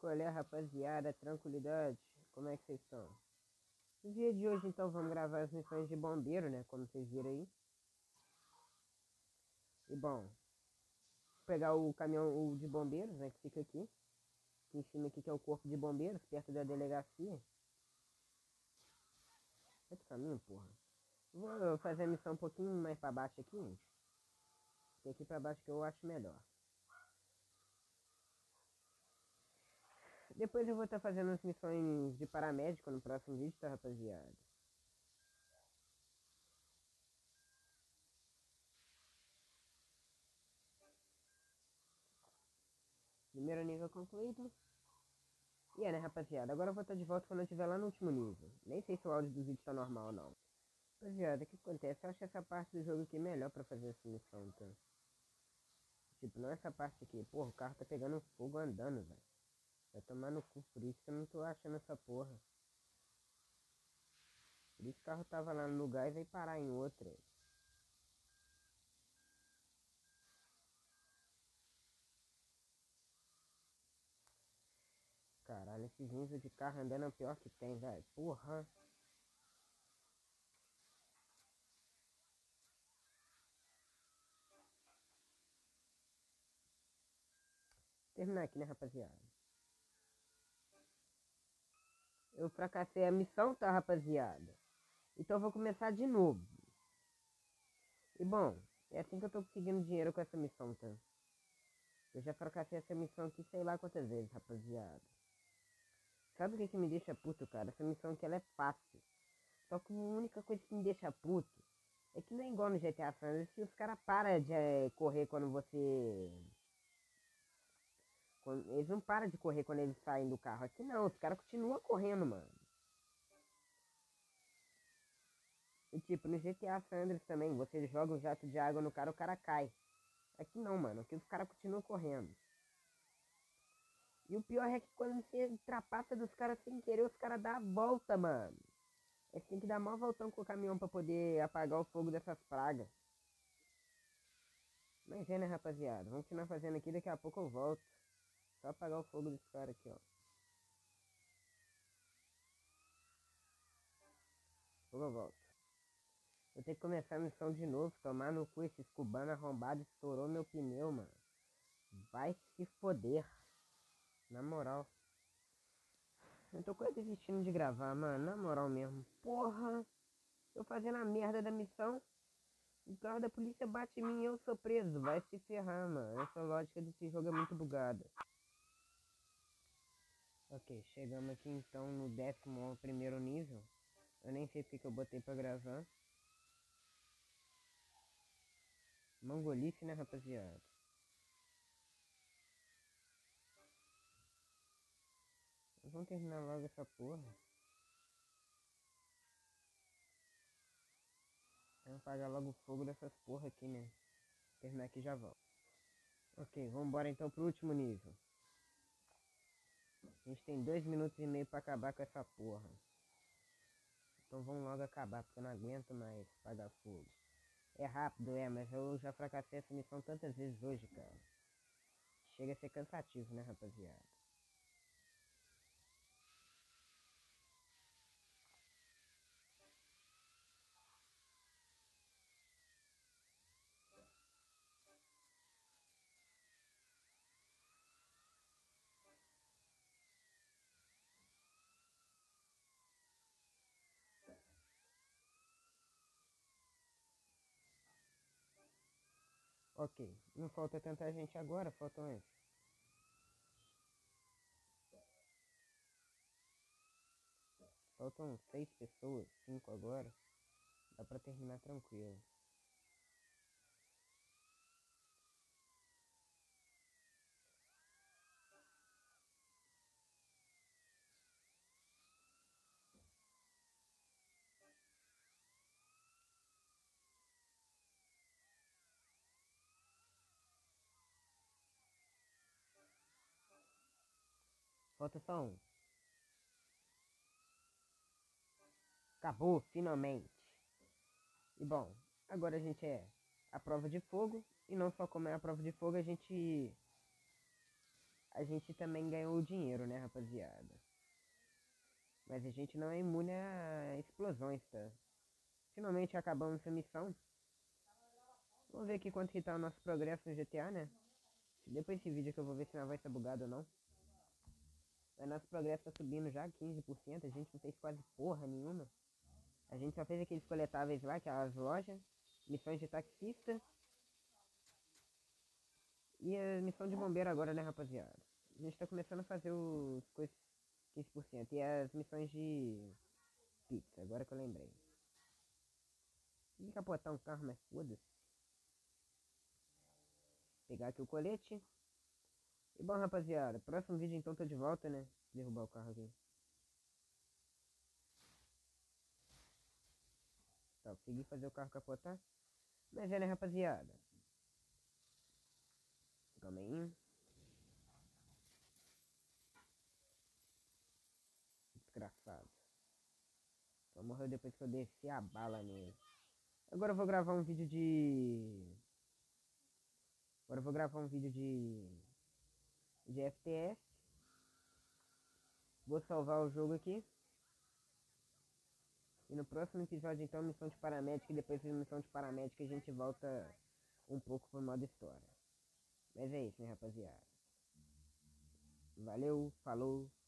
Qual é, rapaziada? Tranquilidade? Como é que vocês estão? No dia de hoje, então, vamos gravar as missões de bombeiro, né? Como vocês viram aí. E, bom, vou pegar o caminhão de bombeiros, né? Que fica aqui. Aqui em cima aqui, que é o corpo de bombeiros, perto da delegacia. É do caminho, porra. Vou fazer a missão um pouquinho mais pra baixo aqui, gente. Tem aqui pra baixo que eu acho melhor. Depois eu vou estar fazendo as missões de paramédico no próximo vídeo, tá, rapaziada? Primeiro nível concluído. E é, né, rapaziada? Agora eu vou estar de volta quando eu estiver lá no último nível. Nem sei se o áudio do vídeo tá normal ou não. Rapaziada, o que acontece? Eu acho essa parte do jogo aqui melhor pra fazer essa missão, tá? Tipo, não essa parte aqui. Porra, o carro tá pegando fogo andando, velho. Vai tomar no cu, por isso que eu não tô achando essa porra. Por isso que o carro tava lá no lugar e veio parar em outra. Caralho, esses níveis de carro andando é o pior que tem, velho. Porra. Terminar aqui, né, rapaziada? Eu fracassei a missão, tá, rapaziada? Então eu vou começar de novo. E bom, é assim que eu tô conseguindo dinheiro com essa missão, tá? Eu já fracassei essa missão aqui sei lá quantas vezes, rapaziada. Sabe o que me deixa puto, cara? Essa missão aqui ela é fácil. Só que a única coisa que me deixa puto é que não é igual no GTA San Andreas, que os caras param de correr quando você... Eles não param de correr quando eles saem do carro. Aqui não, os caras continuam correndo, mano. E tipo, no GTA San Andreas também, você joga um jato de água no cara, o cara cai. Aqui não, mano. Aqui os caras continuam correndo. E o pior é que quando você ultrapassa dos caras sem querer, os caras dão a volta, mano. Você tem que dar mó voltão com o caminhão pra poder apagar o fogo dessas pragas. Mas é, né, rapaziada? Vamos continuar fazendo aqui, daqui a pouco eu volto. Só apagar o fogo desse cara aqui, ó. Depois eu volto. Vou ter que começar a missão de novo. Tomar no cu esse cubano arrombado. Estourou meu pneu, mano. Vai se foder. Na moral. Eu tô quase desistindo de gravar, mano. Na moral mesmo. Porra. Eu fazendo a merda da missão. O carro da polícia bate em mim e eu sou preso. Vai se ferrar, mano. Essa lógica desse jogo é muito bugada. Ok, chegamos aqui então no 11º nível. Eu nem sei porque que eu botei pra gravar. Mongolice, né, rapaziada? Vamos terminar logo essa porra. Vamos apagar logo o fogo dessas porra aqui, né? Terminar aqui e já volto. Ok, vambora então pro último nível. A gente tem 2 minutos e meio pra acabar com essa porra. Então vamos logo acabar, porque eu não aguento mais apagar fogo. É rápido, mas eu já fracassei essa missão tantas vezes hoje, cara. Chega a ser cansativo, né, rapaziada? Ok, não falta tanta gente agora, faltam esses. Faltam 6 pessoas, 5 agora. Dá pra terminar tranquilo. Falta só um. Acabou, finalmente. E bom, agora a gente é a prova de fogo. E não só como é a prova de fogo, a gente a gente também ganhou dinheiro, né, rapaziada? Mas a gente não é imune a explosões, tá? Finalmente acabamos essa missão. Vamos ver aqui quanto que tá o nosso progresso no GTA, né? Depois desse vídeo que eu vou ver se minha voz tá bugada ou não. Mas nosso progresso tá subindo já, 15%. A gente não fez quase porra nenhuma. A gente só fez aqueles coletáveis lá, que é as lojas. Missões de taxista. E a missão de bombeiro agora, né, rapaziada? A gente tá começando a fazer os coisas 15%. E as missões de pizza, agora que eu lembrei. E capotar um carro, mas foda-se. Pegar aqui o colete. E bom, rapaziada, próximo vídeo então tô de volta, né? Derrubar o carro aqui. Tá, consegui fazer o carro capotar. Mas é, né, rapaziada? Calma aí. Desgraçado. Só morreu depois que eu desci a bala nele. Agora eu vou gravar um vídeo de... Agora eu vou gravar um vídeo de FPS. Vou salvar o jogo aqui. E no próximo episódio, então, missão de paramédica. E depois da missão de paramédica a gente volta um pouco pro modo história. Mas é isso, né, rapaziada? Valeu, falou.